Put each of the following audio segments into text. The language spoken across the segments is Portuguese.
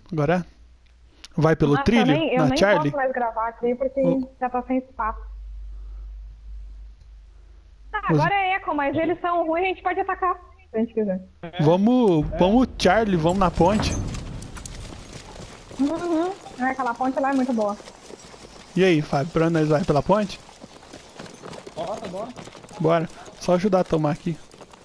Agora vai pelo Nossa, trilho eu na nem Charlie. posso mais gravar aqui porque já tá sem espaço. Agora é eco, mas eles são ruins, a gente pode atacar se a gente quiser. Vamos Charlie, vamos na ponte. Aquela ponte lá é muito boa. E aí, Fábio, pra onde nós vai? Pela ponte? Bora. Bora. Só ajudar a tomar aqui.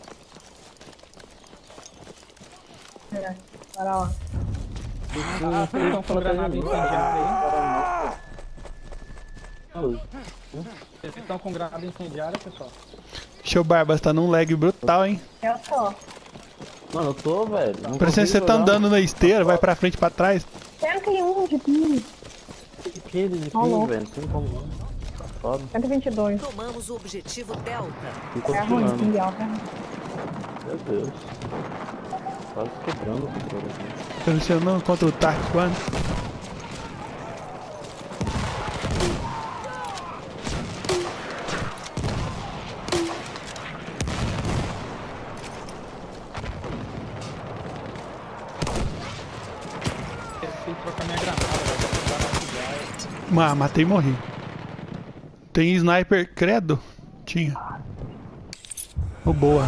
Bora lá. Vocês estão com granada incendiária aí? Vocês estão com granada incendiária, pessoal? Seu Barbas tá num lag brutal, hein? Eu tô. Mano, eu tô, velho. Parecendo que você tá andando na esteira, vai pra frente e pra trás. 101 de ping. Que de ping, velho? Não tem como não. Tá foda. 122. Tomamos o objetivo Delta. Fico É ruim, continuando. ping alta. Meu Deus. Quase quebrando o controle aqui. Pressionando contra o Tark One. Tem que trocar minha granada, velho. Matei e morri. Tem sniper, credo? Tinha. Oh, boa.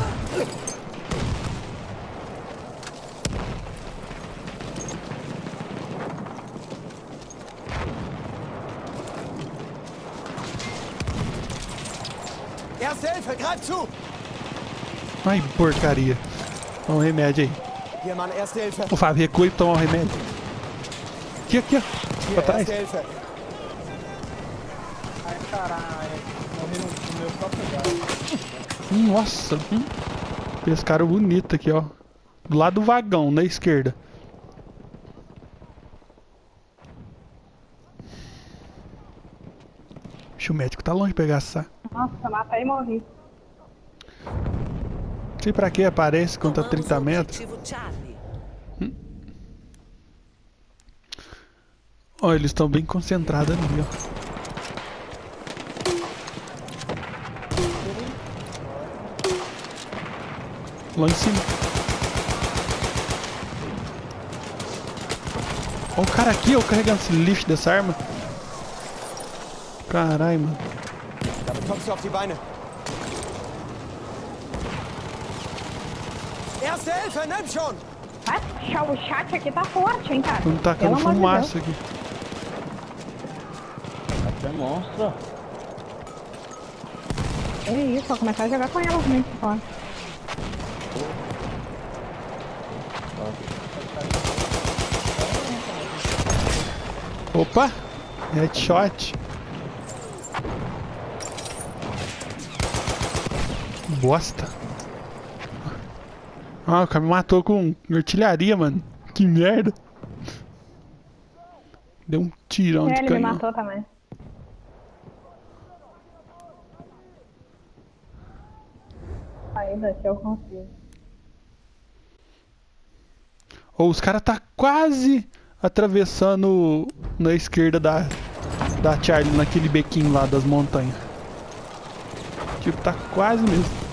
Erste Hilfe, greif zu! Ai, porcaria. Toma um remédio aí. Hier, Mann, Erste Hilfe. Ô, Fábio, recua e toma um remédio. Aqui, ó. Hier, Pra trás. Erste Hilfe. Ai, caralho. Morri no meu próprio lugar. Nossa. Pescaram bonito aqui, ó. Do lado do vagão, na esquerda. Ixi, o médico tá longe de pegar essa. Nossa, matei e morri. Não sei pra que aparece quando tá 30 metros. Objetivo Charlie. Ó, eles estão bem concentrados ali, ó. Lá em cima. Ó o cara aqui, ó, carregando esse lixo dessa arma. Caralho, mano. Damit kommst du auf die Beine. Erste Hilfe, nimm schon! O chat aqui tá forte, hein, cara? Estão tacando Pelo amor de fumaça aqui. Até monstra. É isso, vou começar a jogar com elas muito fora. Opa! Headshot. Bosta. Ah, o cara me matou com artilharia, mano. Que merda. Deu um tirão de Ele me canhão. matou também. Aí daqui eu consigo. Oh, os caras tá quase atravessando na esquerda da Charlie, naquele bequinho lá das montanhas. Tipo, tá quase mesmo.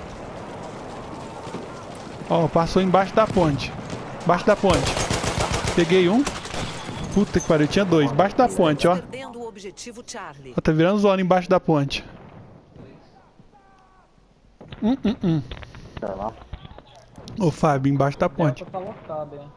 Ó, passou embaixo da ponte. Embaixo da ponte. Peguei um. Puta que pariu, tinha dois. Embaixo da ponte, ó. Perdendo o objetivo Charlie. Ó, tá virando zona embaixo da ponte. Tá lá. Ô, Fábio, embaixo da ponte. Tá lotado, hein?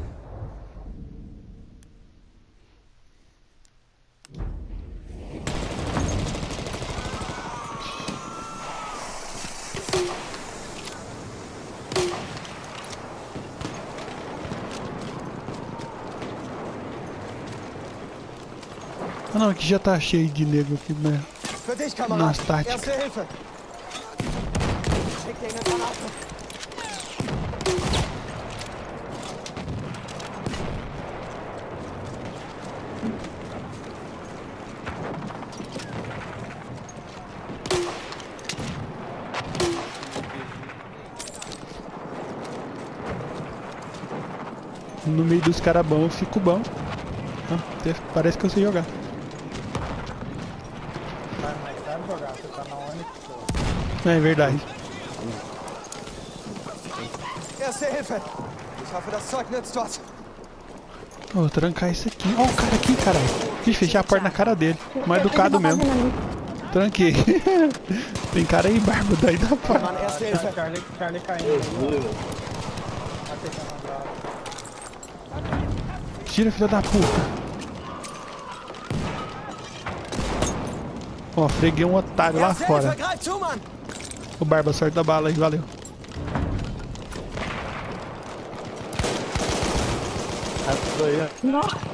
Ah, não, aqui já tá cheio de nego aqui, né? Für dich, Kamerad. Nas táticas. Erste Hilfe. Schick dir eine Granate. No meio dos caras bons eu fico bom. Ah, parece que eu sei jogar. Mas sabe jogar, você tá na Onix, pô. É verdade. Erste Hilfe. Ich hoffe, das Zeug nützt was. Vou trancar isso aqui. Ó, o cara aqui, caralho. Ixi, fechei a porta na cara dele. Mais educado mesmo. Tranquei. Tem cara aí, barba, daí dá pra... Mann, erste Hilfe. Charlie caindo. Tira, filha da puta. Ó, freguei um otário lá Erste Hilfe, fora. greif zu, Mann! O Barba, sorte da bala aí, valeu. Nossa,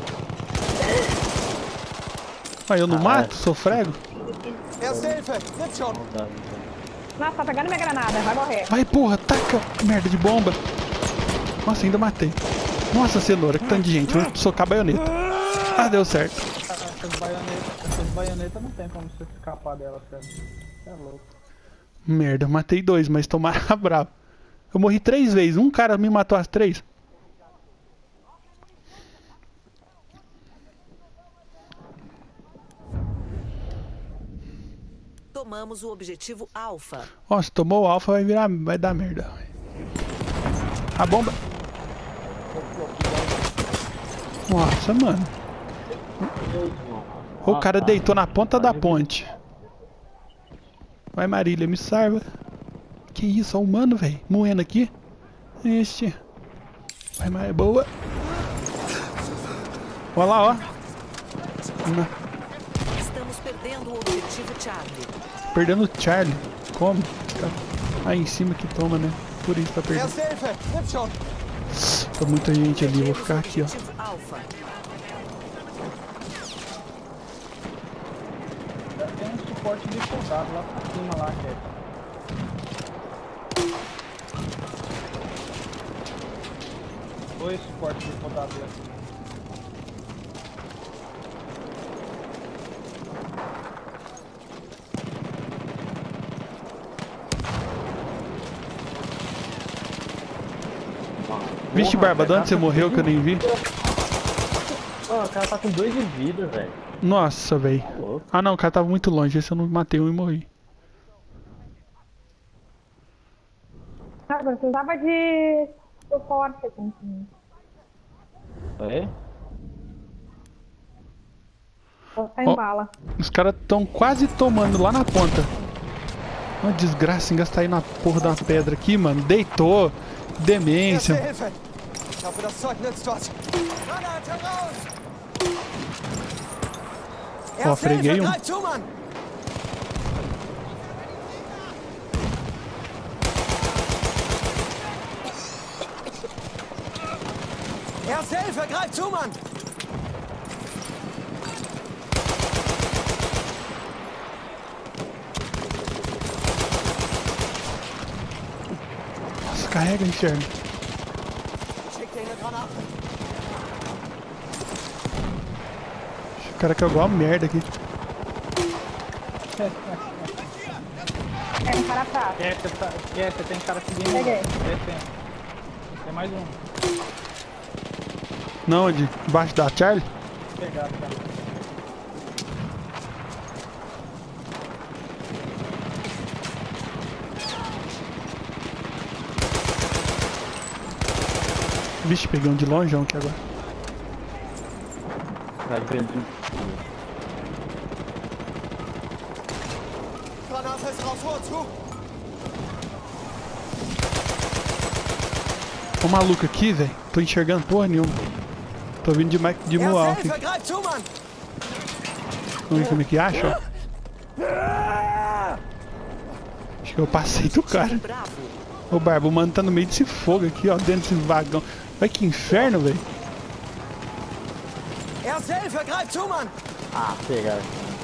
Ah, eu não mato? Sou frego? Erste Hilfe, jetzt schon! nossa, tá pegando minha granada, vai morrer. Vai, porra, taca merda de bomba. Nossa, ainda matei. Nossa, cenoura, que tanto de gente. Vou socar a baioneta. Ah, deu certo. Essas baionetas não tem como você escapar delas, cara. Você é louco. Merda, matei 2, mas tomaram bravo. Eu morri 3 vezes. Um cara me matou as 3. Tomamos o objetivo Alfa. Ó, se tomou o alfa vai dar merda. A bomba. Nossa, mano. O cara deitou na ponta da ponte. Vai, Marília, me salva. Que isso, ó, humano, velho. Moendo aqui. Este. Vai, Marília, boa. Olha lá, ó. Estamos perdendo o objetivo Charlie. Perdendo o Charlie. Como? Aí em cima que toma, né? Por isso tá perdendo. Erste Hilfe, jetzt schon! Tá muita gente ali, vou ficar aqui, ó. Objetivo Alfa. Tem um suporte de soldado lá pra cima, lá, que é. Dois suportes de soldado lá. Vixe, Barba, de onde você morreu que eu nem vi? Ó, o cara tá com 2 de vida, velho. Nossa, velho. Ah, não, o cara tava muito longe. Esse eu não matei um e morri. Ah, eu precisava de suporte aqui em cima. É? Tô sem Ó. bala. Os caras tão quase tomando lá na ponta. Uma desgraça engastar aí na porra da pedra aqui, mano. Deitou. Erste Demência. Hilfe! Ich hoffe, das Zeug nützt was. Granate raus! Ó, Erste freguei Hilfe, um. greif zu, Mann! Erste Hilfe, greif zu, Mann! Nossa, carrega, enxerga. Schick dir eine Granate! O cara cagou a merda aqui. É um cara fraco. Você tem cara seguindo. Peguei. Tem mais um. Não, onde? Embaixo da Charlie? Pegado, cara. Vixe, peguei um de longeão aqui agora. Vai perder. Granate ist raus, Ruhe zu! Ô maluco aqui, velho. Tô enxergando porra nenhuma. Tô vindo de Moal Erste aqui. Hilfe, greif zu, Mann! Vamos ver como é que acha, ó. Acho que eu passei do cara. Bravo. Ô Barba, o mano tá no meio desse fogo aqui, ó. Dentro desse vagão. Olha que inferno, velho. Erste Hilfe, greif zu, Mann! Ah, pegaram.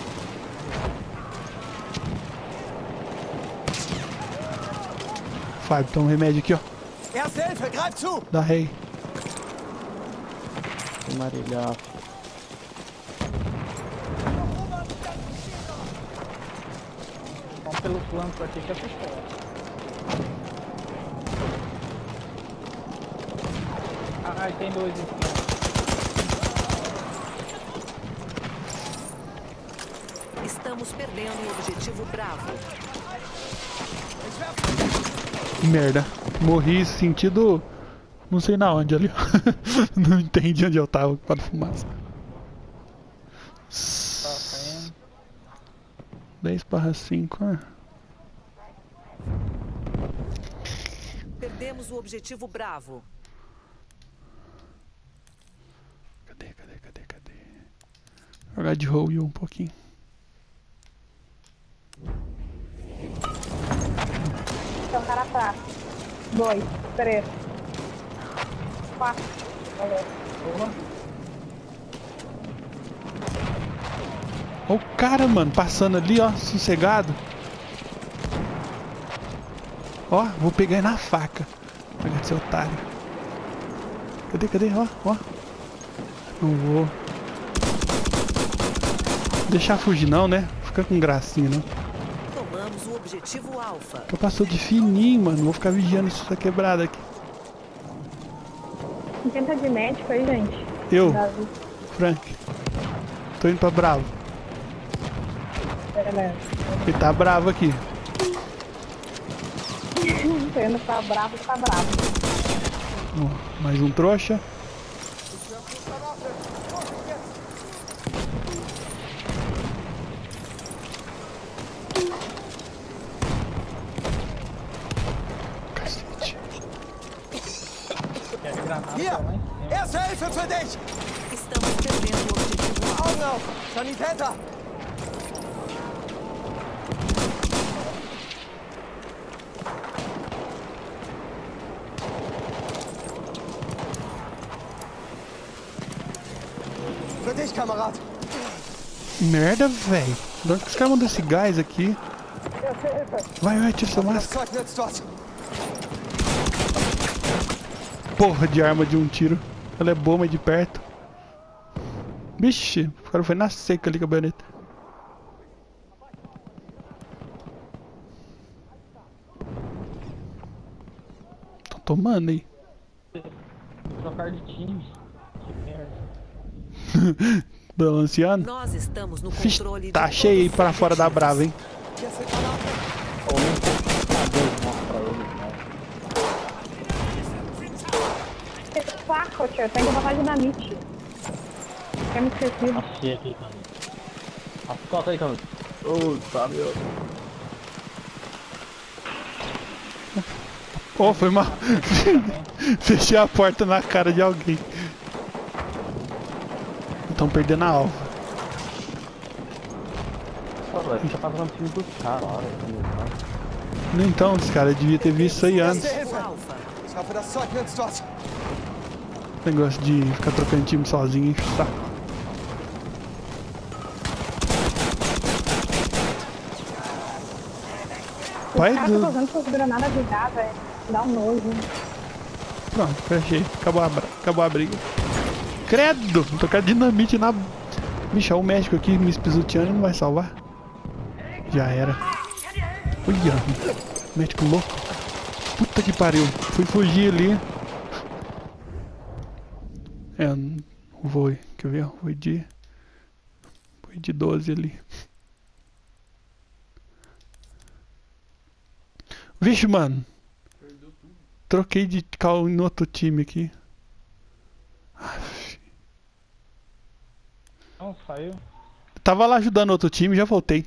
Fábio, toma um remédio aqui, ó. Erste Hilfe, greif zu! Da rei. Marília. Vamos pelo flanco aqui que é pistola. Ah, tem dois em cima. Estamos perdendo o objetivo Bravo. Merda. Morri sentido Não sei na onde ali, ó. Não entendi onde eu tava para fumaça. Tá saindo. 10/5, né? Perdemos o objetivo Bravo. Cadê? Jogar de roll um pouquinho. Então, cara atrás. 2, 3, 4. Valeu. Ó o cara, mano, passando ali, ó, sossegado. Ó, vou pegar ele na faca. Pegar esse otário. Cadê? Ó. Não vou deixar fugir não, né? Fica com gracinha, não. Tomamos o objetivo Alfa. Eu passou de fininho, mano. Vou ficar vigiando essa quebrada aqui. Quem tenta de médico aí, gente? Eu, Davi. Frank. Tô indo pra Bravo. Beleza. Ele tá bravo aqui. Tô indo pra bravo, tá bravo. Ó, mais um trouxa. Cacete. Quer granada Hier! também? Erste Hilfe für dich! Estamos perdendo o objetivo Alfa. Augen auf! Sanitäter! Für dich, Kamerad! Merda, velho. De onde que os caras mandam esse gás aqui? Vai, tira sua Das máscara. Zeug nützt dort! Porra de arma de um tiro. Ela é boa, mas de perto. Vixe, o cara foi na seca ali com a baioneta. Tô tomando aí. Trocar de time. Que merda. Balanceando. Nós estamos no Vixe, controle tá de cheio aí todos pra os fora da objetivos. Brava, hein? Hier ist eine Granate! Ou nem pra ele, né? Que saco, tio. Tem que botar dinamite. Quer me esquecido. Achei aqui, cara. As costas aí, cara. Ô, tá, meu. Oh, foi mal. Fechei a porta na cara de alguém. Estão perdendo a alva. Pô, velho, você tá passando time dos caras, olha. Então, os caras deviam ter visto isso aí antes. Erste Hilfe! Alfa. Ich hoffe, das Zeug nützt dort! Negócio de ficar trocando time sozinho, enche o saco. Pai Os caras estão do... usando suas granadas de gás, velho. Dá um nojo. Pronto, fechei. Acabou a briga. Credo! Tocar dinamite na... Bicho, o médico aqui me espisoteando não vai salvar. Já era. Olha, médico louco. Puta que pariu. Fui fugir ali. É, vou, quer ver? Foi de 12 ali. Vixe, mano. Troquei de cal no outro time aqui. Aff. Não, saiu. Tava lá ajudando outro time, já voltei.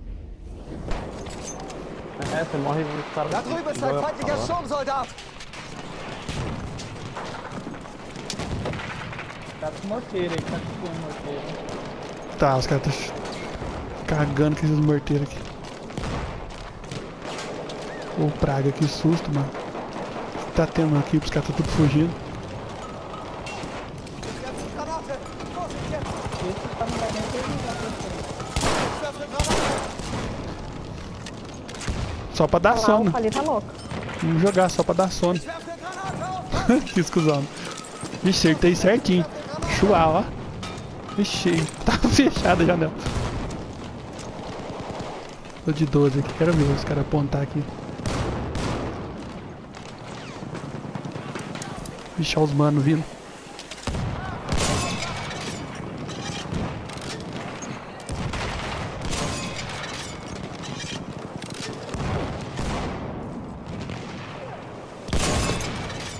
É, você morre e os caras... Da drüben ist ein feindlicher Sturmsoldat! Tá com morteiro aí, tá com morteiro. Tá, os caras estão cagando com esses morteiros aqui. Ô, praga, que susto, mano. O que tá tendo aqui? Os caras estão tudo fugindo. Jetzt Granate! Vorsicht jetzt! Esse tá no vai nem ter Ich werfe eine Granate! Só pra dar Olha lá, sono. o ali tá louco. Vamos jogar só pra dar sono. Ich werfe eine Granate auf! Que escusando. Vixe, acertei certinho. Chua, ó. Vixe, tá fechada a janela. Tô de 12 aqui, quero ver os caras apontar aqui. Vixe, olha os manos vindo.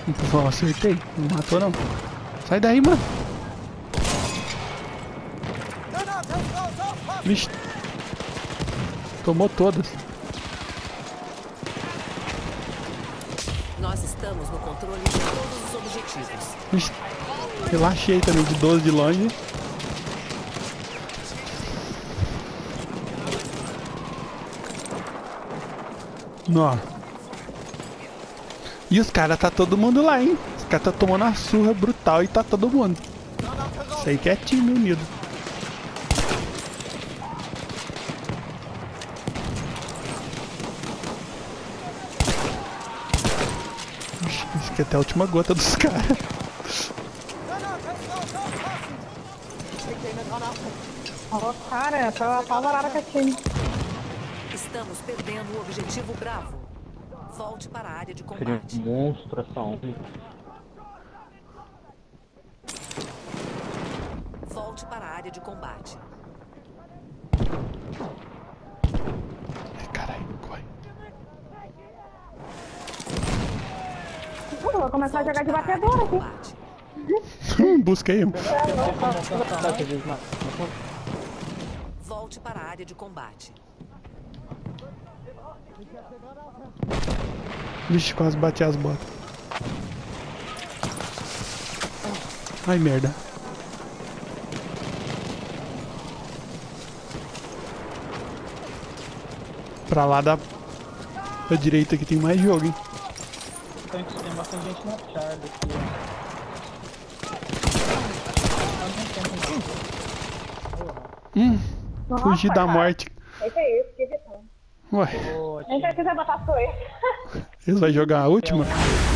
Então, acertei. Não matou não. Sai daí, mano. Vixe. Tomou todas. Nós estamos no controle de todos os objetivos. Vixe. Relaxei também de 12 de longe. Nó. E os caras tá todo mundo lá, hein? Os caras tá tomando uma surra brutal e tá todo mundo. Isso aí que é time unido. Acho que até a última gota dos caras. Ó, cara, foi apavorada com a time. Estamos perdendo o objetivo Bravo. Volte para a área de Seria combate. um monstro essa onda. Volte para a área de combate. Caralho, corre. Vou começar a jogar de batedora aqui. Busca aí. Volte para a área de combate. Vixe, quase bati as botas. Ai, merda. Pra lá da direita aqui tem mais jogo, hein? Tem bastante gente na Charlie aqui. Nossa, Fugi da cara. morte. Esse é isso, que irritante. Ué, Pô, Nem precisa botar sua. eles vão jogar a última?